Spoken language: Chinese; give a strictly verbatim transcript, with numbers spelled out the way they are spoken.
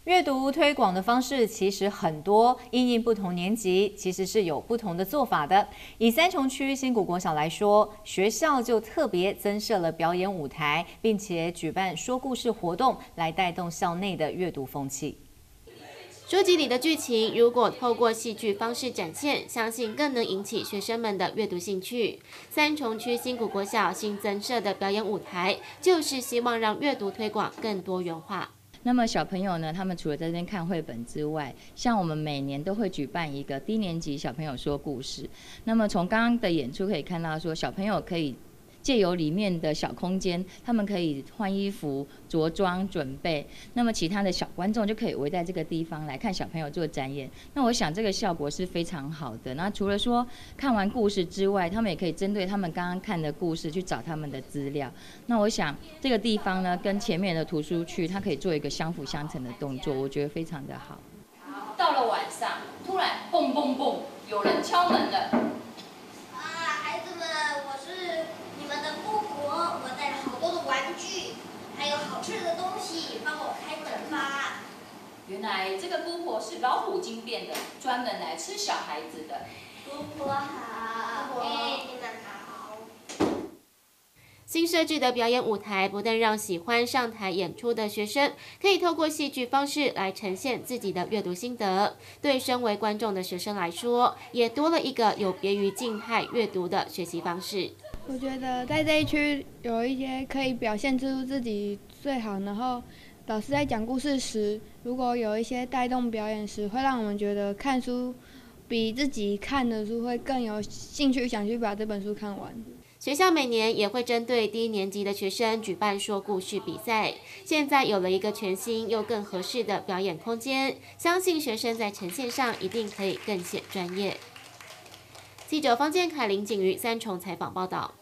阅读推广的方式其实很多，因应不同年级，其实是有不同的做法的。以三重区新谷国小来说，学校就特别增设了表演舞台，并且举办说故事活动，来带动校内的阅读风气。 书籍里的剧情，如果透过戏剧方式展现，相信更能引起学生们的阅读兴趣。三重区新谷国小新增设的表演舞台，就是希望让阅读推广更多元化。 那么小朋友呢，他们除了在这边看绘本之外，像我们每年都会举办一个低年级小朋友说故事。那么从刚刚的演出可以看到说，小朋友可以借由里面的小空间，他们可以换衣服、着装准备，那么其他的小观众就可以围在这个地方来看小朋友做展演。那我想这个效果是非常好的。那除了说看完故事之外，他们也可以针对他们刚刚看的故事去找他们的资料。那我想这个地方呢，跟前面的图书区，它可以做一个相辅相成的动作，我觉得非常的好。 到了晚上，突然蹦蹦蹦，有人敲门了。 好吃的东西，帮我开门吧。 原来这个姑婆是老虎精变的，专门来吃小孩子的。 姑婆好，哎，你们好。 新设置的表演舞台，不但让喜欢上台演出的学生可以透过戏剧方式来呈现自己的阅读心得，对身为观众的学生来说，也多了一个有别于静态阅读的学习方式。 我觉得在这一区有一些可以表现出自己最好，然后老师在讲故事时，如果有一些带动表演时，会让我们觉得看书比自己看的书会更有兴趣，想去把这本书看完。 学校每年也会针对低年级的学生举办说故事比赛，现在有了一个全新又更合适的表演空间，相信学生在呈现上一定可以更显专业。记者方建凯、林景瑜三重采访报道。